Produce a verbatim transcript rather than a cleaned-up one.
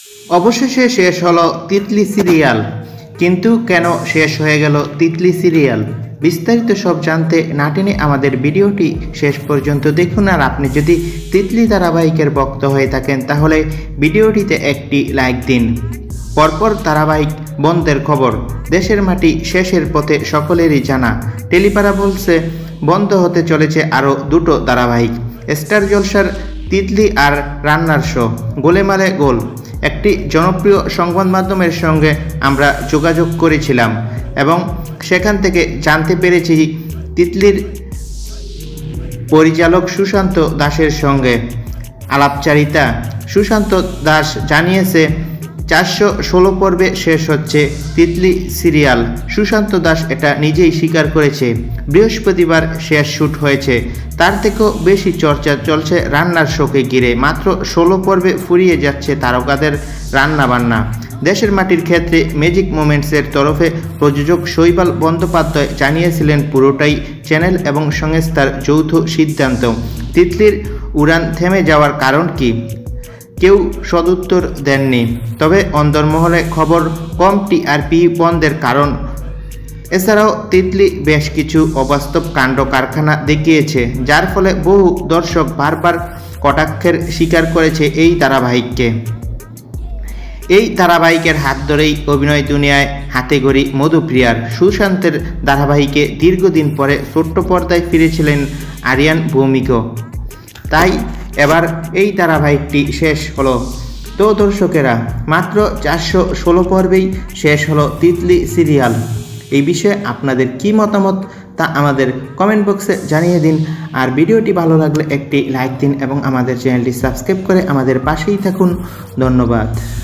অবশেষে শেষ হলো তিতলি সিরিয়াল, কিন্তু কেন শেষ হয়ে গেল তিতলি সিরিয়াল? বিস্তারিত সব জানতে না টেনে আমাদের ভিডিওটি শেষ পর্যন্ত দেখুন। আর আপনি যদি তিতলি ধারাবাহিকের ভক্ত হয়ে থাকেন তাহলে ভিডিওটিতে একটি লাইক দিন। পরপর ধারাবাহিক বন্ধের খবর, দেশের মাটি শেষের পথে সকলেরই জানা। টেলিপাড়া বলছে বন্ধ হতে চলেছে আরও দুটো ধারাবাহিক, স্টার জলসার তিতলি আর রান্নার শো। গোলেমালে গোল। একটি জনপ্রিয় সংবাদ মাধ্যমের সঙ্গে আমরা যোগাযোগ করেছিলাম এবং সেখান থেকে জানতে পেরেছি তিতলির পরিচালক সুশান্ত দাসের সঙ্গে আলাপচারিতা। সুশান্ত দাস জানিয়েছে চারশো ষোলো পর্বে শেষ হচ্ছে তিতলি সিরিয়াল। সুশান্ত দাস এটা নিজেই স্বীকার করেছে। বৃহস্পতিবার শেষ শ্যুট হয়েছে, তার থেকেও বেশি চর্চা চলছে রান্নার শোকে ঘিরে। মাত্র ষোলো পর্বে ফুরিয়ে যাচ্ছে তারকাদের রান্নাবান্না। দেশের মাটির ক্ষেত্রে ম্যাজিক মোমেন্টসের তরফে প্রযোজক শৈবাল বন্দ্যোপাধ্যায় জানিয়েছিলেন পুরোটাই চ্যানেল এবং সংস্থার যৌথ সিদ্ধান্ত। তিতলির উড়ান থেমে যাওয়ার কারণ কি? কেউ সদুত্তর দেননি, তবে অন্দরমহলে খবর কম টিআরপি বন্ধের কারণ। এছাড়াও তিতলি বেশ কিছু অবাস্তব কাণ্ড কারখানা দেখিয়েছে, যার ফলে বহু দর্শক বারবার কটাক্ষের শিকার করেছে এই ধারাবাহিককে। এই ধারাবাহিকের হাত ধরেই অভিনয় দুনিয়ায় হাতেখড়ি মধুপ্রিয়ার। সুশান্তের ধারাবাহিকে দীর্ঘদিন পরে ছোট্ট পর্দায় ফিরেছিলেন আরিয়ান ভৌমিকও, তাই এবার এই ধারাবাহিকটি শেষ হলো। তো দর্শকেরা, মাত্র চারশো ষোলো পর্বেই শেষ হলো তিতলি সিরিয়াল। এই বিষয়ে আপনাদের কি মতামত তা আমাদের কমেন্ট বক্সে জানিয়ে দিন। আর ভিডিওটি ভালো লাগলে একটি লাইক দিন এবং আমাদের চ্যানেলটি সাবস্ক্রাইব করে আমাদের পাশেই থাকুন। ধন্যবাদ।